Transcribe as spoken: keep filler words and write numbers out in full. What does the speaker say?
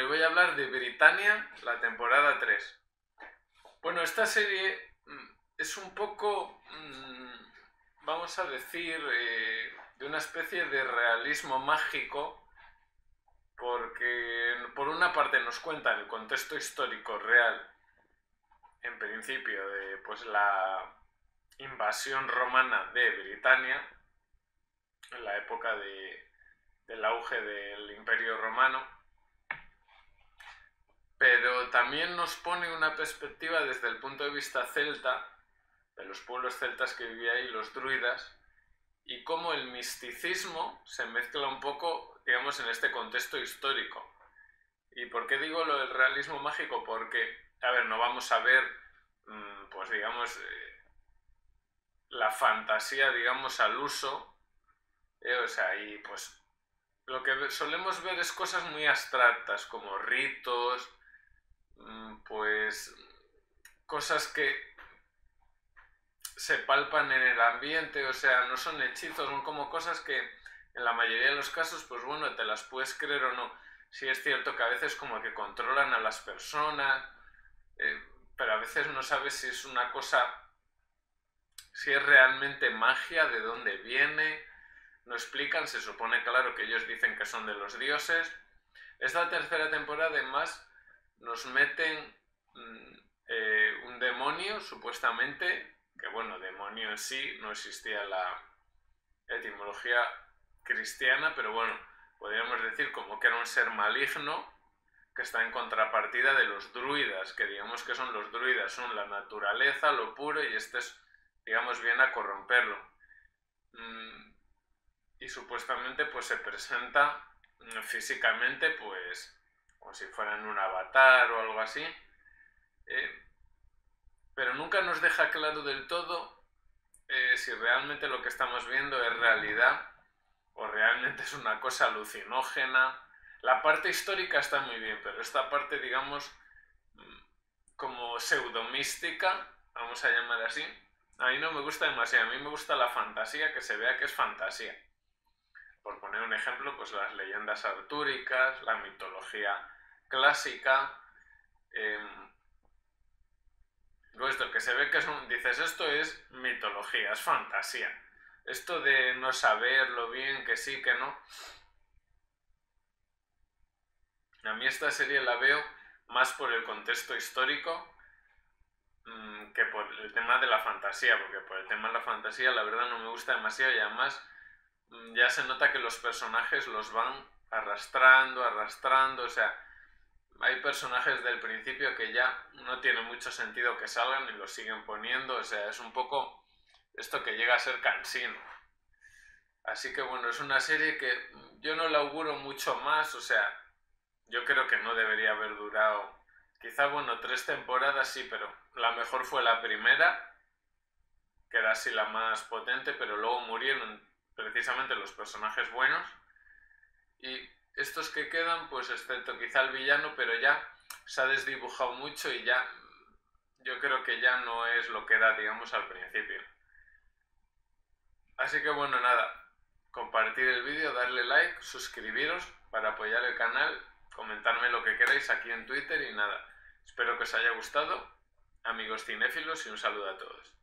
voy a hablar de Britannia, la temporada tres. Bueno, esta serie es un poco, vamos a decir, eh, de una especie de realismo mágico, porque por una parte nos cuenta el contexto histórico real, en principio, de pues la invasión romana de Britania, en la época de, del auge del Imperio Romano, pero también nos pone una perspectiva desde el punto de vista celta, de los pueblos celtas que vivían ahí, los druidas, y cómo el misticismo se mezcla un poco, digamos, en este contexto histórico. ¿Y por qué digo lo del realismo mágico? Porque, a ver, no vamos a ver, pues digamos, eh, la fantasía, digamos, al uso, eh, o sea, y pues lo que solemos ver es cosas muy abstractas, como ritos, pues cosas que se palpan en el ambiente, o sea, no son hechizos, son como cosas que en la mayoría de los casos, pues bueno, te las puedes creer o no. Sí es cierto que a veces como que controlan a las personas, eh, pero a veces no sabes si es una cosa, si es realmente magia, de dónde viene, no explican, se supone, claro, que ellos dicen que son de los dioses. Esta tercera temporada, además, nos meten mmm, eh, un demonio, supuestamente, que bueno, demonio en sí, no existía la etimología cristiana, pero bueno, podríamos decir como que era un ser maligno que está en contrapartida de los druidas, que digamos que son los druidas, son la naturaleza, lo puro, y este es, digamos, viene a corromperlo. Mm, y supuestamente pues se presenta físicamente pues como si fueran un avatar o algo así, eh, pero nunca nos deja claro del todo eh, si realmente lo que estamos viendo es realidad o realmente es una cosa alucinógena. La parte histórica está muy bien, pero esta parte, digamos, como pseudomística, vamos a llamar así, a mí no me gusta demasiado. A mí me gusta la fantasía, que se vea que es fantasía. Por poner un ejemplo, pues las leyendas artúricas, la mitología clásica, eh, esto que se ve que es un, dices, esto es mitología, es fantasía. Esto de no saberlo bien, que sí, que no. A mí esta serie la veo más por el contexto histórico mmm, que por el tema de la fantasía, porque por el tema de la fantasía la verdad no me gusta demasiado, y además ya se nota que los personajes los van arrastrando, arrastrando, o sea, hay personajes del principio que ya no tiene mucho sentido que salgan y los siguen poniendo, o sea, es un poco esto que llega a ser cansino. Así que bueno, es una serie que yo no la auguro mucho más, o sea, yo creo que no debería haber durado, quizá bueno, tres temporadas sí, pero la mejor fue la primera, que era así la más potente, pero luego murieron precisamente los personajes buenos, y estos que quedan, pues excepto quizá el villano, pero ya se ha desdibujado mucho y ya yo creo que ya no es lo que era, digamos, al principio. Así que bueno, nada, compartir el vídeo, darle like, suscribiros para apoyar el canal, comentarme lo que queráis aquí en Twitter y nada, espero que os haya gustado, amigos cinéfilos, y un saludo a todos.